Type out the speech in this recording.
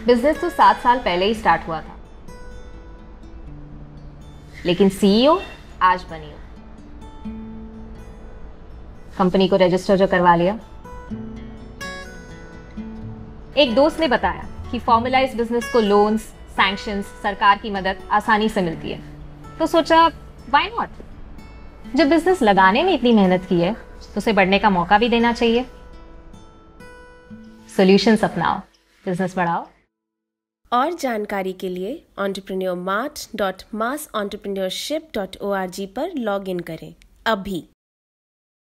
Business तो 7 साल पहले ही स्टार्ट हुआ था, लेकिन सीईओ आज बनी हो। कंपनी को रजिस्टर जो करवा लिया। एक दोस्त ने बताया कि फॉर्मलाइज बिजनेस को लोन्स, सैंक्शंस, सरकार की मदद आसानी से मिलती है, तो सोचा व्हाई नॉट। जब बिजनेस लगाने में इतनी मेहनत की है तो उसे बढ़ने का मौका भी देना चाहिए। सॉल्यूशंस अपनाओ, बिजनेस बढ़ाओ। और जानकारी के लिए entrepreneurmart.massentrpreneurship.org पर लॉग इन करें अभी।